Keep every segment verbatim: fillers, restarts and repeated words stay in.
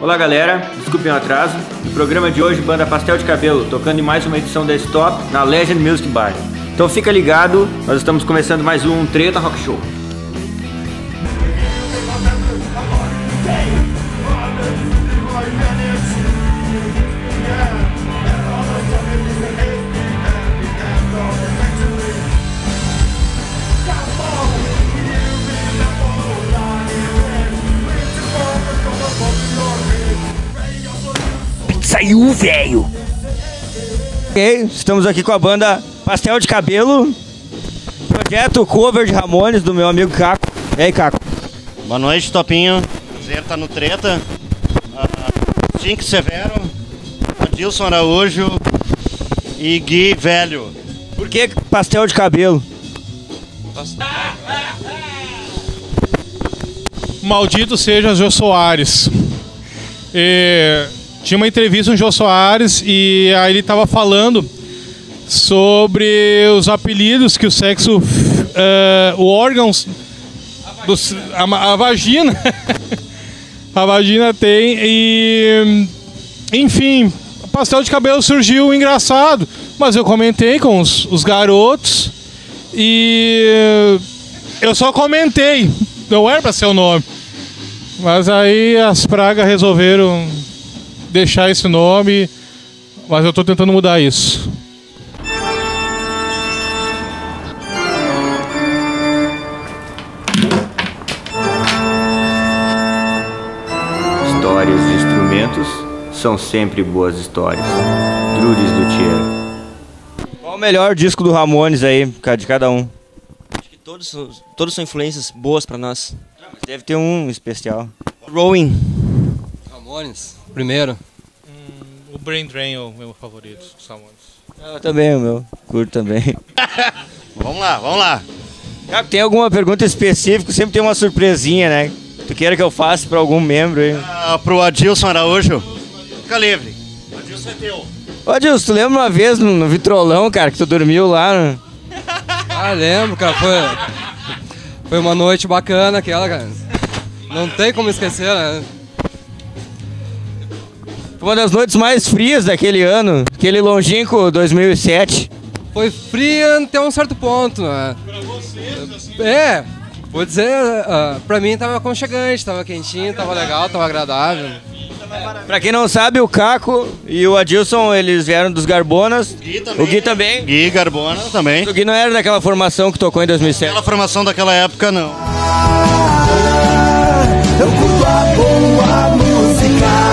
Olá galera, desculpem o atraso. No programa de hoje, banda Pastel de Cabelo, tocando em mais uma edição da Stop na Legend Music Bar. Então fica ligado, nós estamos começando mais um Treta Rock Show. Saiu, velho! Ok, estamos aqui com a banda Pastel de Cabelo, projeto cover de Ramones do meu amigo Caco. E aí, Caco? Boa noite, Topinho. Prazer estar no Treta. Uh, Tink Severo, Adilson Araújo e Gui Velho. Por que Pastel de Cabelo? Maldito seja Jô Soares. E... Tinha uma entrevista com o Jô Soares e aí ele estava falando sobre os apelidos que o sexo, uh, o órgão, do, a, a vagina, a vagina tem e, enfim, o pastel de cabelo surgiu engraçado, mas eu comentei com os, os garotos e eu só comentei, não era para ser o nome, mas aí as pragas resolveram deixar esse nome, mas eu tô tentando mudar isso. Histórias de instrumentos são sempre boas histórias. Druris Luthier. Qual o melhor disco do Ramones aí, de cada um? Acho que todos, são- todos são influências boas pra nós. Deve ter um especial. Rowing. Ramones, primeiro. O Brain Drain é o meu favorito dos Ramones. Eu também, o meu. Curto também. Vamos lá, vamos lá. Caco, tem alguma pergunta específica? Sempre tem uma surpresinha, né? Tu queira que eu faça pra algum membro aí? Uh, pro Adilson Araújo, fica livre. Adilson é teu. Ô, Adilson, tu lembra uma vez no, no Vitrolão, cara, que tu dormiu lá? No... Ah, lembro, cara. Foi, foi uma noite bacana aquela, cara. Não tem como esquecer, né? Uma das noites mais frias daquele ano, aquele longínquo dois mil e sete. Foi fria até um certo ponto, né? Pra vocês, É, vou dizer, uh, pra mim tava aconchegante, tava quentinho, tava legal, tava agradável. Pra quem não sabe, o Caco e o Adilson, eles vieram dos Garbonas. Gui também. O Gui também. Gui Garbona também. O Gui não era daquela formação que tocou em dois mil e sete. Aquela formação daquela época, não. Eu curto a boa música.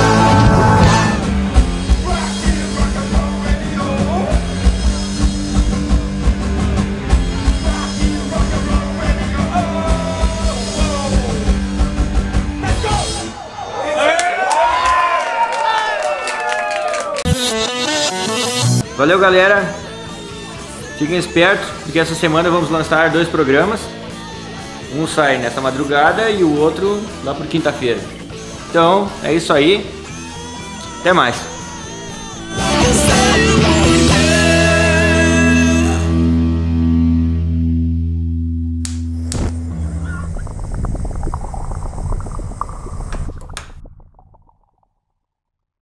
Valeu, galera. Fiquem espertos, porque essa semana vamos lançar dois programas. Um sai nessa madrugada e o outro lá por quinta-feira. Então, é isso aí. Até mais.